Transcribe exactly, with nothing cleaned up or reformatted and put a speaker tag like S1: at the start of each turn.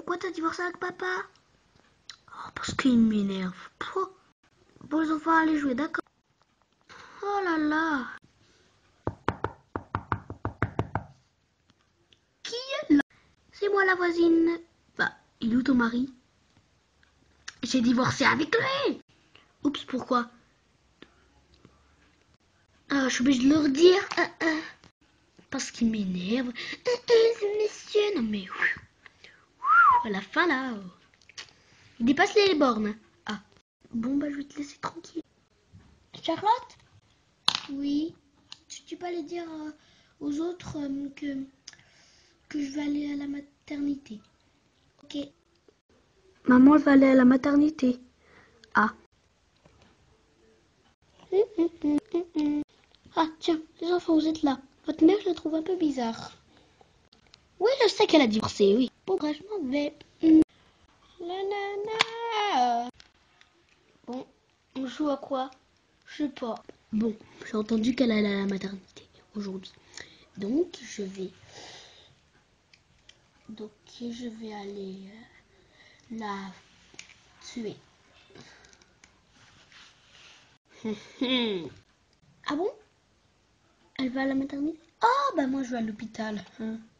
S1: Pourquoi t'as divorcé avec papa? Oh, parce qu'il m'énerve. Pouah. Bon, les enfants, allez jouer, d'accord? Oh là là. Qui est là? C'est moi la voisine. Bah, il est où ton mari? J'ai divorcé avec lui. Oups, pourquoi? Ah, je suis obligée de leur dire. Ah, ah. Parce qu'il m'énerve. Ah, ah, ce monsieur, non mais... À la fin, là... Il dépasse les bornes. Ah. Bon, bah, je vais te laisser tranquille. Charlotte? Oui. Tu peux aller dire euh, aux autres euh, que, que je vais aller à la maternité. Ok. Maman, elle va aller à la maternité. Ah. Hum, hum, hum, hum, hum. Ah, tiens, les enfants, vous êtes là. Votre mère, je la trouve un peu bizarre. Oui, je sais qu'elle a divorcé, oui. Bon, bah, je m'en vais. Hum. La, la, la. Bon, on joue à quoi? Je sais pas. Bon, j'ai entendu qu'elle allait à la maternité aujourd'hui. Donc, je vais... Donc, je vais aller euh, la tuer. Ah bon? Elle va à la maternité? Ah, bah moi, je vais à l'hôpital. Hein.